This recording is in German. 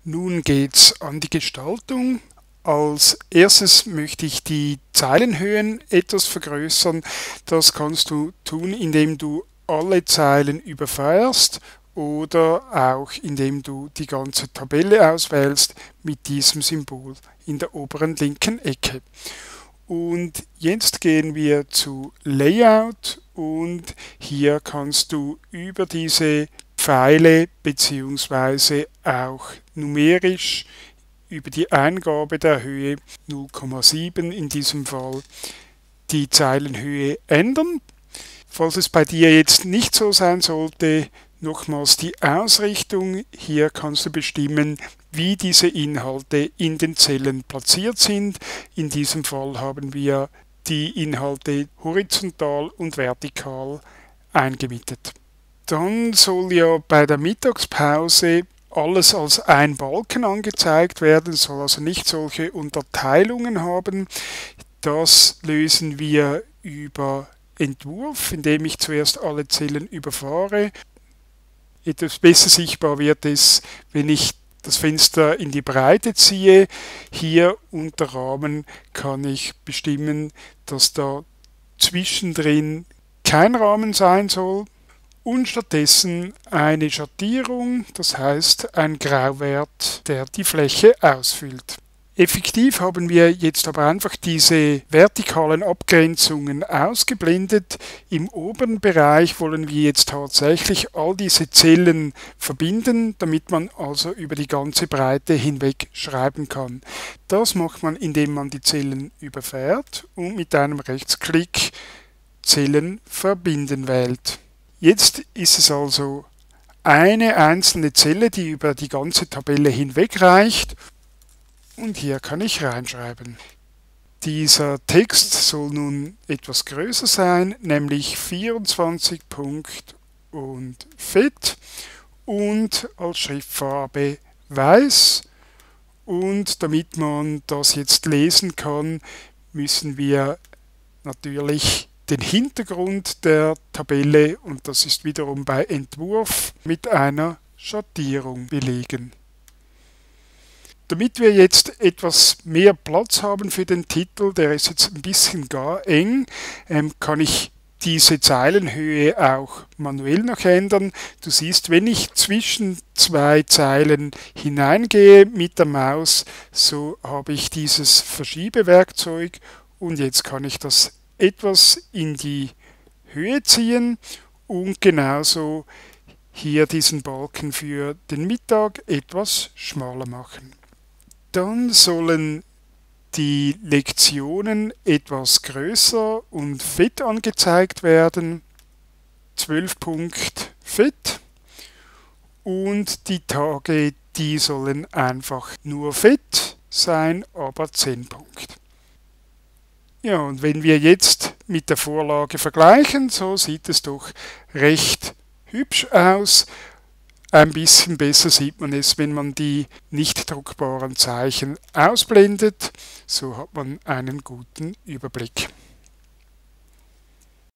Nun geht's an die Gestaltung. Als erstes möchte ich die Zeilenhöhen etwas vergrößern. Das kannst du tun, indem du alle Zeilen überfeuerst oder auch indem du die ganze Tabelle auswählst mit diesem Symbol in der oberen linken Ecke. Und jetzt gehen wir zu Layout und hier kannst du über diese Pfeile bzw. auch numerisch über die Eingabe der Höhe 0,7 in diesem Fall die Zeilenhöhe ändern. Falls es bei dir jetzt nicht so sein sollte, nochmals die Ausrichtung. Hier kannst du bestimmen, wie diese Inhalte in den Zellen platziert sind. In diesem Fall haben wir die Inhalte horizontal und vertikal eingemietet. Dann soll ja bei der Mittagspause alles als ein Balken angezeigt werden, soll also nicht solche Unterteilungen haben. Das lösen wir über Entwurf, indem ich zuerst alle Zellen überfahre. Etwas besser sichtbar wird es, wenn ich das Fenster in die Breite ziehe. Hier unter Rahmen kann ich bestimmen, dass da zwischendrin kein Rahmen sein soll und stattdessen eine Schattierung, das heißt ein Grauwert, der die Fläche ausfüllt. Effektiv haben wir jetzt aber einfach diese vertikalen Abgrenzungen ausgeblendet. Im oberen Bereich wollen wir jetzt tatsächlich all diese Zellen verbinden, damit man also über die ganze Breite hinweg schreiben kann. Das macht man, indem man die Zellen überfährt und mit einem Rechtsklick Zellen verbinden wählt. Jetzt ist es also eine einzelne Zelle, die über die ganze Tabelle hinweg reicht. Und hier kann ich reinschreiben. Dieser Text soll nun etwas größer sein, nämlich 24 Punkt und fett und als Schriftfarbe weiß. Und damit man das jetzt lesen kann, müssen wir natürlich den Hintergrund der Tabelle, und das ist wiederum bei Entwurf, mit einer Schattierung belegen. Damit wir jetzt etwas mehr Platz haben für den Titel, der ist jetzt ein bisschen gar eng, kann ich diese Zeilenhöhe auch manuell noch ändern. Du siehst, wenn ich zwischen zwei Zeilen hineingehe mit der Maus, so habe ich dieses Verschiebewerkzeug und jetzt kann ich das etwas in die Höhe ziehen und genauso hier diesen Balken für den Mittag etwas schmaler machen. Dann sollen die Lektionen etwas größer und fett angezeigt werden. 12 Punkt fett. Und die Tage, die sollen einfach nur fett sein, aber 10 Punkt. Ja, und wenn wir jetzt mit der Vorlage vergleichen, so sieht es doch recht hübsch aus. Ein bisschen besser sieht man es, wenn man die nicht druckbaren Zeichen ausblendet. So hat man einen guten Überblick.